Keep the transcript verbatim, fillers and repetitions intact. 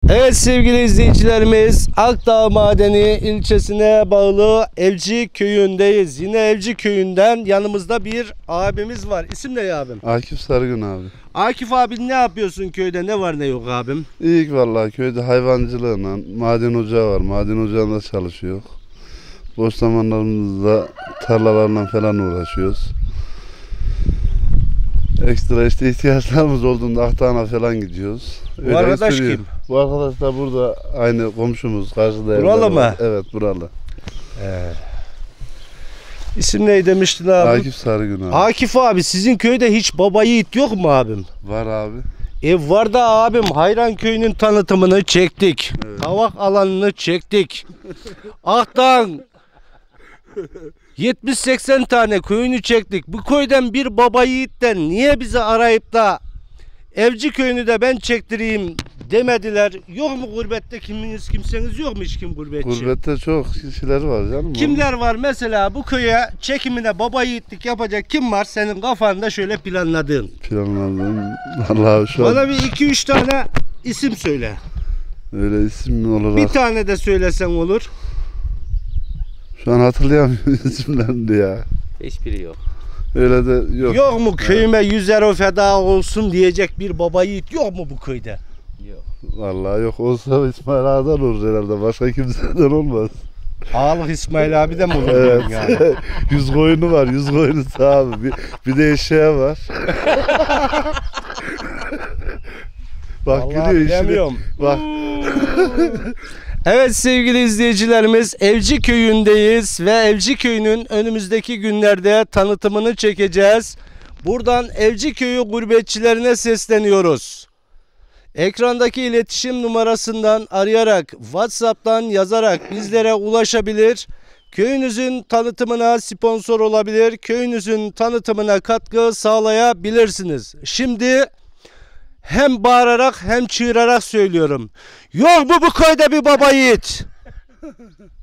Evet sevgili izleyicilerimiz, Akdağ Madeni ilçesine bağlı Evci köyündeyiz. Yine Evci köyünden yanımızda bir abimiz var. İsim ne abim? Akif Sarıgın abi. Akif abi, ne yapıyorsun köyde, ne var ne yok abim? İyi vallahi, köyde hayvancılığla, maden ocağı var. Maden ocağında çalışıyor. Boş zamanlarımızda tarlalarla falan uğraşıyoruz. Ekstra işte ihtiyaçlarımız olduğunda Akdağ'a falan gidiyoruz. Öyle Bu arkadaş sürüyor. kim? Bu arkadaş da burada aynı komşumuz. Karşıda Buralı evler mı? var. Evet, buralı. Ee, İsim ne demiştin abi? Akif Sarıgın abi. Akif abi, sizin köyde hiç baba yiğit yok mu abim? Var abi. Ev var da abim, Hayran köyünün tanıtımını çektik. Evet. Kavak alanını çektik. Akdağ'ın yetmiş seksen tane köyünü çektik. Bu köyden bir baba yiğitten niye bizi arayıp da Evci köyünü de ben çektireyim demediler? Yok mu gurbette kiminiz kimseniz yok mu, hiç kim gurbetçi? Gurbette çok kişiler var canım. Kimler var mesela bu köye çekimine baba yiğitlik yapacak kim var senin kafanda şöyle planladığın? Planladım. Vallahi şu Bana an bir iki üç tane isim söyle. öyle isim olarak. Bir tane de söylesen olur. Şu an hatırlayamıyorum isimlerini ya. Hiçbiri yok. Öyle de yok. Yok mu köyüme yüz euro feda olsun diyecek bir baba yiğit yok mu bu köyde? Yok. Vallahi yok, olsa İsmail Ağa'dan olur herhalde. Başka kimseden olmaz. Ağalık İsmail abi de mi olur? Evet. Yani? Yüz koyunu var, yüz koyunu abi. Bir, bir de eşeğe var. Bak Vallahi gülüyor işini. bilemiyorum. Bak. Evet sevgili izleyicilerimiz, Evci köyündeyiz ve Evci köyünün önümüzdeki günlerde tanıtımını çekeceğiz. Buradan Evci köyü gurbetçilerine sesleniyoruz. Ekrandaki iletişim numarasından arayarak, WhatsApp'tan yazarak bizlere ulaşabilir. Köyünüzün tanıtımına sponsor olabilir. Köyünüzün tanıtımına katkı sağlayabilirsiniz. Şimdi hem bağırarak hem çığırarak söylüyorum. Yok mu bu köyde bir baba yiğit?